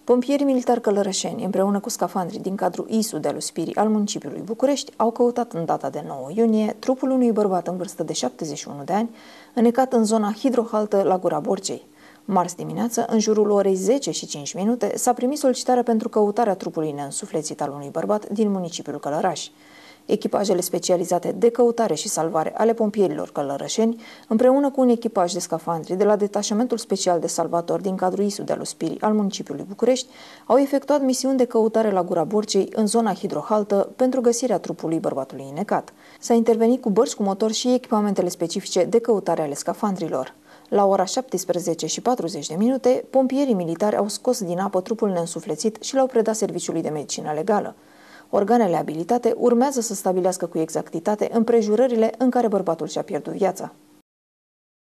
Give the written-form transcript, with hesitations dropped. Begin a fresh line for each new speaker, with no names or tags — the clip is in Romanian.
Pompierii militari călărășeni, împreună cu scafandrii din cadrul ISU de Aluspiri al municipiului București, au căutat în data de 9 iunie trupul unui bărbat în vârstă de 71 de ani, înnecat în zona hidrohaltă la Gura Borcei. Marți dimineață, în jurul orei 10:05, s-a primit solicitarea pentru căutarea trupului neînsuflețit al unui bărbat din municipiul Călăraș. Echipajele specializate de căutare și salvare ale pompierilor călărășeni, împreună cu un echipaj de scafandri de la Detașamentul Special de Salvatori din cadrul ISU de Aluspiri al municipiului București, au efectuat misiuni de căutare la Gura Borcei, în zona hidrohaltă, pentru găsirea trupului bărbatului înnecat. S-a intervenit cu bărci cu motor și echipamentele specifice de căutare ale scafandrilor. La ora 17:40, pompierii militari au scos din apă trupul neînsuflețit și l-au predat Serviciului de Medicină Legală. Organele abilitate urmează să stabilească cu exactitate împrejurările în care bărbatul și-a pierdut viața.